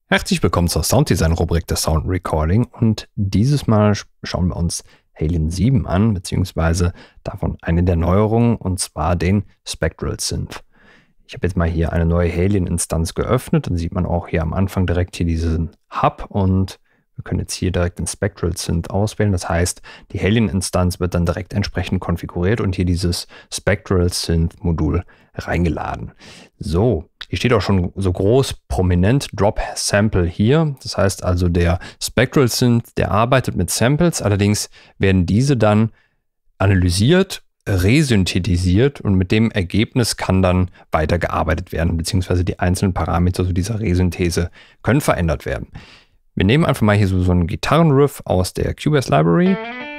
Herzlich willkommen zur Sounddesign-Rubrik der Sound Recording und dieses Mal schauen wir uns Halion 7 an, beziehungsweise davon eine der Neuerungen, und zwar den Spectral Synth. Ich habe jetzt mal hier eine neue Halion-Instanz geöffnet, dann sieht man auch hier am Anfang direkt hier diesen Hub und wir können jetzt hier direkt den Spectral Synth auswählen. Das heißt, die Halion-Instanz wird dann direkt entsprechend konfiguriert und hier dieses Spectral Synth-Modul reingeladen. So, hier steht auch schon so groß prominent Drop Sample hier. Das heißt also, der Spectral Synth, der arbeitet mit Samples, allerdings werden diese dann analysiert, resynthetisiert und mit dem Ergebnis kann dann weitergearbeitet werden, beziehungsweise die einzelnen Parameter zu dieser Resynthese können verändert werden. Wir nehmen einfach mal hier so einen Gitarrenriff aus der Cubase Library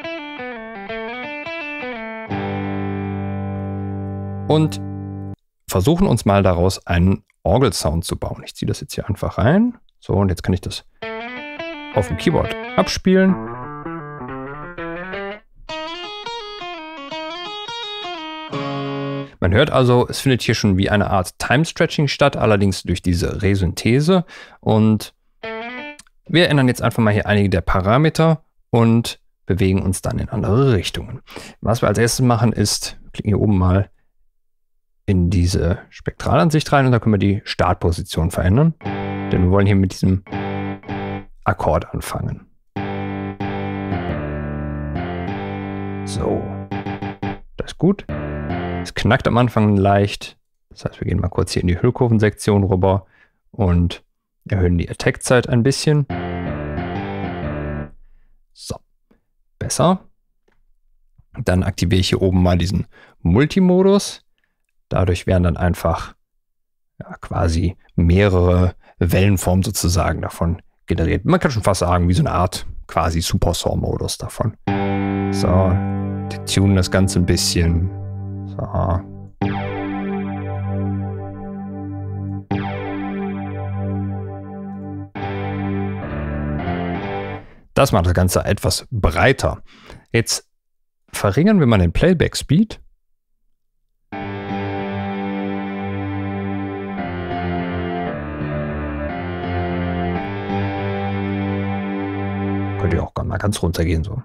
und versuchen uns mal daraus einen Orgelsound zu bauen. Ich ziehe das jetzt hier einfach rein. So, und jetzt kann ich das auf dem Keyboard abspielen. Man hört also, es findet hier schon wie eine Art Time-Stretching statt, allerdings durch diese Resynthese. Und wir ändern jetzt einfach mal hier einige der Parameter und bewegen uns dann in andere Richtungen. Was wir als erstes machen ist, wir klicken hier oben mal in diese Spektralansicht rein und da können wir die Startposition verändern. Denn wir wollen hier mit diesem Akkord anfangen. So, das ist gut. Es knackt am Anfang leicht. Das heißt, wir gehen mal kurz hier in die Hüllkurvensektion rüber und erhöhen die Attack-Zeit ein bisschen. So, besser. Dann aktiviere ich hier oben mal diesen Multimodus. Dadurch werden dann einfach quasi mehrere Wellenformen sozusagen davon generiert. Man kann schon fast sagen, wie so eine Art quasi Super-Saw-Modus davon. So, wir tunen das Ganze ein bisschen. So. Das macht das Ganze etwas breiter. Jetzt verringern wir mal den Playback-Speed. Könnt ihr auch mal ganz runter gehen so.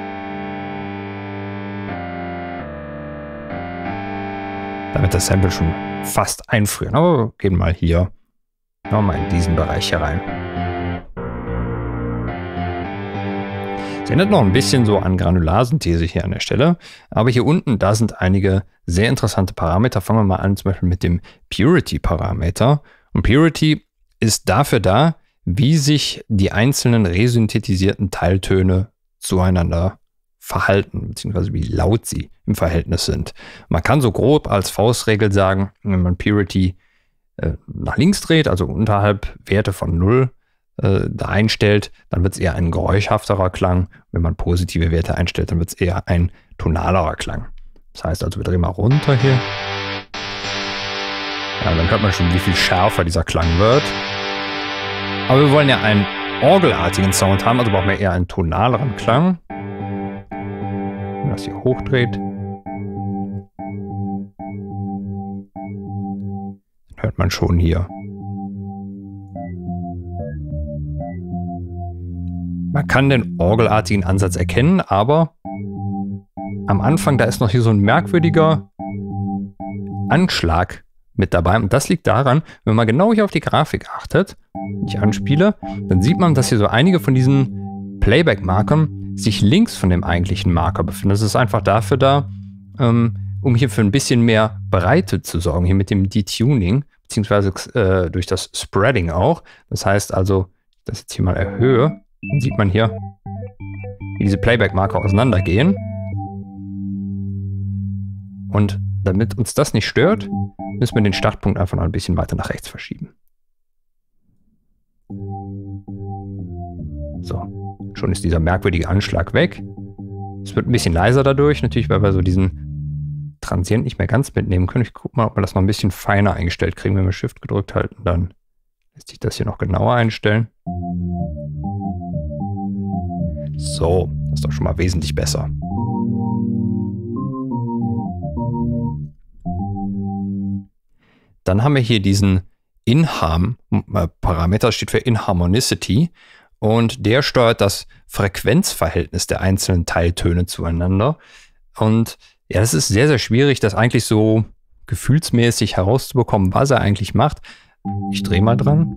Damit das Sample schon fast einfrieren. Aber wir gehen mal hier nochmal in diesen Bereich hier rein. Es erinnert noch ein bisschen so an Granularsynthese hier an der Stelle. Aber hier unten, da sind einige sehr interessante Parameter. Fangen wir mal an, zum Beispiel mit dem Purity-Parameter. Und Purity ist dafür da, wie sich die einzelnen resynthetisierten Teiltöne zueinander verhalten, beziehungsweise wie laut sie im Verhältnis sind. Man kann so grob als Faustregel sagen, wenn man Purity nach links dreht, also unterhalb Werte von 0 da einstellt, dann wird es eher ein geräuschhafterer Klang. Wenn man positive Werte einstellt, dann wird es eher ein tonalerer Klang. Das heißt also, wir drehen mal runter hier. Ja, dann hört man schon, wie viel schärfer dieser Klang wird. Aber wir wollen ja einen orgelartigen Sound haben, also brauchen wir eher einen tonaleren Klang. Wenn man das hier hochdreht, dann hört man schon hier. Man kann den orgelartigen Ansatz erkennen, aber am Anfang, da ist noch hier so ein merkwürdiger Anschlag mit dabei. Und das liegt daran, wenn man genau hier auf die Grafik achtet, ich anspiele, dann sieht man, dass hier so einige von diesen Playback-Markern sich links von dem eigentlichen Marker befinden. Das ist einfach dafür da, um hier für ein bisschen mehr Breite zu sorgen, hier mit dem Detuning, beziehungsweise durch das Spreading auch. Das heißt also, wenn ich das jetzt hier mal erhöhe, dann sieht man hier, wie diese Playback-Marker auseinandergehen. Und damit uns das nicht stört, müssen wir den Startpunkt einfach noch ein bisschen weiter nach rechts verschieben. So, schon ist dieser merkwürdige Anschlag weg. Es wird ein bisschen leiser dadurch, natürlich, weil wir so diesen Transient nicht mehr ganz mitnehmen können. Ich gucke mal, ob wir das noch ein bisschen feiner eingestellt kriegen. Wenn wir Shift gedrückt halten, dann lässt sich das hier noch genauer einstellen. So, das ist doch schon mal wesentlich besser. Dann haben wir hier diesen Parameter steht für Inharmonicity und der steuert das Frequenzverhältnis der einzelnen Teiltöne zueinander. Und ja, das ist sehr, sehr schwierig, das eigentlich so gefühlsmäßig herauszubekommen, was er eigentlich macht. Ich drehe mal dran.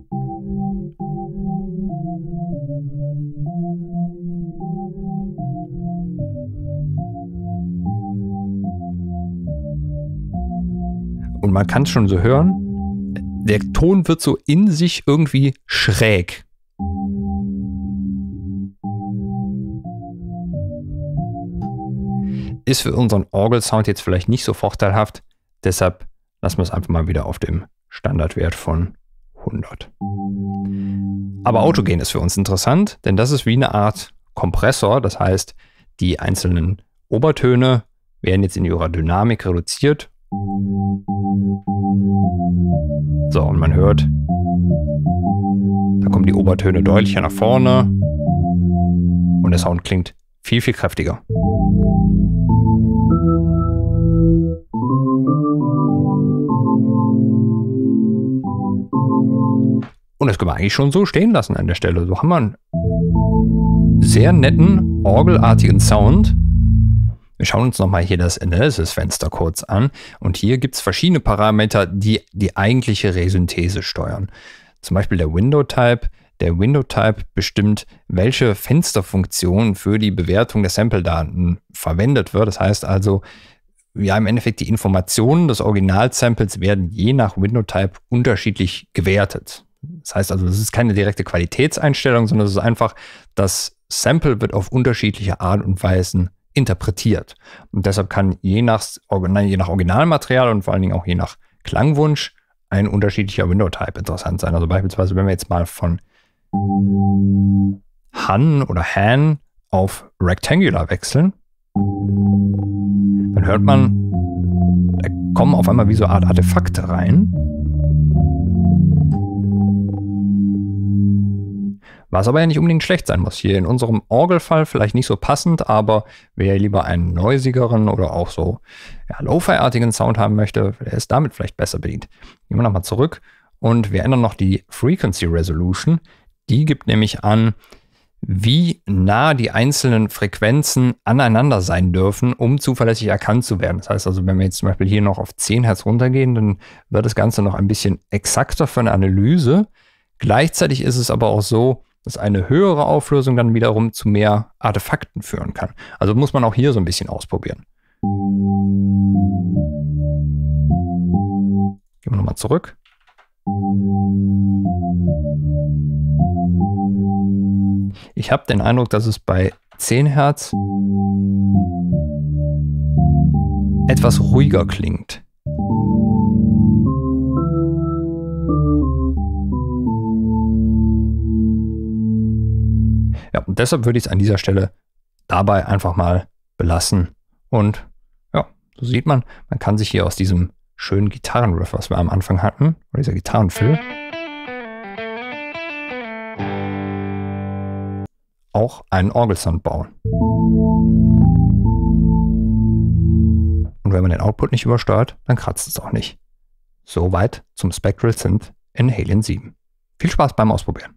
Und man kann es schon so hören, der Ton wird so in sich irgendwie schräg. Ist für unseren Orgelsound jetzt vielleicht nicht so vorteilhaft, deshalb lassen wir es einfach mal wieder auf dem Standardwert von 100. Aber autogen ist für uns interessant, denn das ist wie eine Art Kompressor, das heißt, die einzelnen Obertöne werden jetzt in ihrer Dynamik reduziert. So, und man hört, da kommen die Obertöne deutlicher nach vorne und der Sound klingt viel, viel kräftiger. Und das können wir eigentlich schon so stehen lassen an der Stelle. So haben wir einen sehr netten, orgelartigen Sound. Wir schauen uns nochmal hier das Analysis-Fenster kurz an. Und hier gibt es verschiedene Parameter, die die eigentliche Resynthese steuern. Zum Beispiel der Window-Type. Der Window-Type bestimmt, welche Fensterfunktion für die Bewertung der Sample-Daten verwendet wird. Das heißt also, ja, im Endeffekt die Informationen des Original-Samples werden je nach Window-Type unterschiedlich gewertet. Das heißt also, es ist keine direkte Qualitätseinstellung, sondern es ist einfach, das Sample wird auf unterschiedliche Art und Weisen interpretiert. Und deshalb kann je nach Originalmaterial und vor allen Dingen auch je nach Klangwunsch ein unterschiedlicher Window-Type interessant sein. Also beispielsweise, wenn wir jetzt mal von Han oder Han auf Rectangular wechseln, dann hört man, da kommen auf einmal wie so eine Art Artefakte rein. Was aber ja nicht unbedingt schlecht sein muss. Hier in unserem Orgelfall vielleicht nicht so passend, aber wer lieber einen noisigeren oder auch so Lo-Fi-artigen Sound haben möchte, der ist damit vielleicht besser bedient. Gehen wir nochmal zurück und wir ändern noch die Frequency Resolution. Die gibt nämlich an, wie nah die einzelnen Frequenzen aneinander sein dürfen, um zuverlässig erkannt zu werden. Das heißt also, wenn wir jetzt zum Beispiel hier noch auf 10 Hertz runtergehen, dann wird das Ganze noch ein bisschen exakter für eine Analyse. Gleichzeitig ist es aber auch so, dass eine höhere Auflösung dann wiederum zu mehr Artefakten führen kann. Also muss man auch hier so ein bisschen ausprobieren. Gehen wir nochmal zurück. Ich habe den Eindruck, dass es bei 10 Hertz etwas ruhiger klingt. Ja, und deshalb würde ich es an dieser Stelle dabei einfach mal belassen. Und ja, so sieht man, man kann sich hier aus diesem schönen Gitarrenriff, was wir am Anfang hatten, oder dieser Gitarrenfill, auch einen Orgelsound bauen. Und wenn man den Output nicht übersteuert, dann kratzt es auch nicht. Soweit zum Spectral Synth in Halion 7. Viel Spaß beim Ausprobieren.